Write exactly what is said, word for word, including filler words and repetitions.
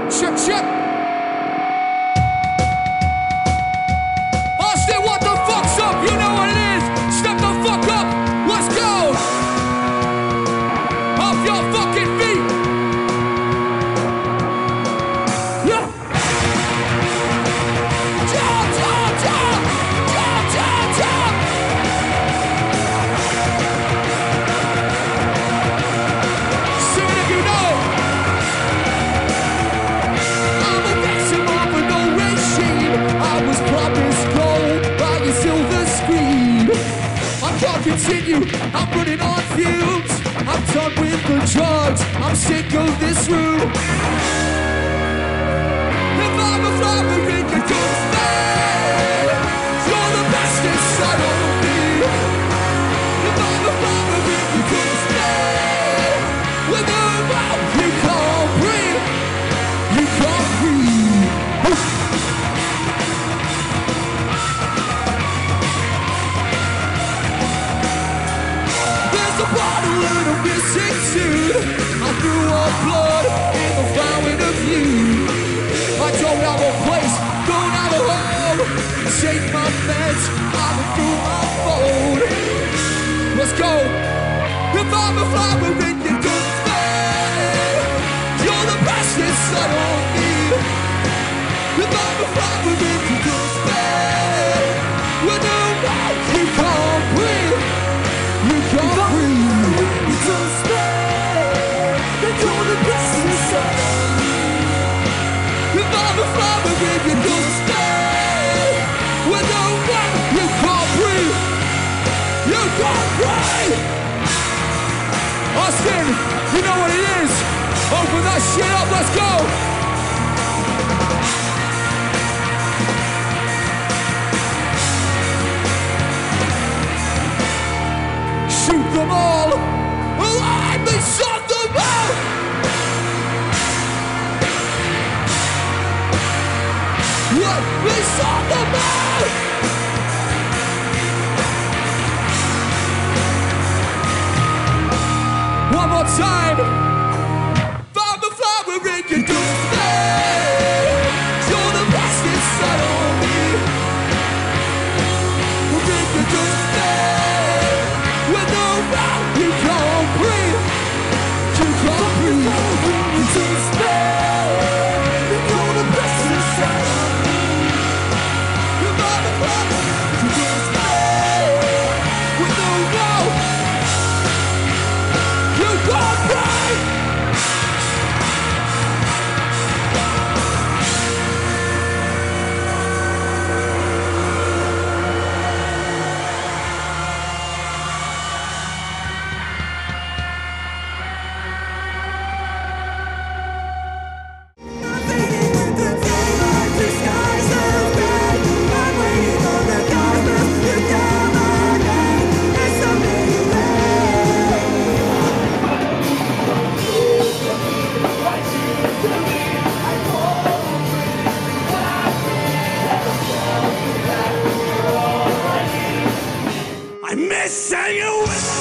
Check, check. Austin, what the fuck's up? You know what it is. Step the fuck up. Let's go. Off your fucking feet. Yeah. Jump, jump, jump. Jump, jump, jump. Sing it if you know it. I'm a maximum for no regime. I was promised gold by your silver screen. I can't continue, I'm running on fumes. I'm done with the drugs, I'm sick of this room. If I'm a flower in your good stay, you're the best inside of me. If I'm a flower in your good stay, without you can't breathe, you can't breathe. There's a bottle and a missing tooth. I threw up blood in the fountain of you. I don't have a place, don't have a home. Take my meds, I'm through my phone. Let's go. If I'm a flower in your good stay, you're the best inside of me. If I'm a flower in your good stay, when you know you can't breathe, you can't breathe. You don't stay, then you're the best inside of me. If I'm a flower in your good stay, when you know you can't breathe, you can't breathe. Austin, you know what it is. Open that shit up, let's go. Shoot them all, alive, they shot them all. What? They shot them all. One more time. Found the flower in your good stay. You're the best inside of me. In your good stay. With no round, you can't breathe. You can't breathe. You don't stay. You're the best inside of me. You're not the flower. You don't stay. With no round, you can't breathe. I miss you.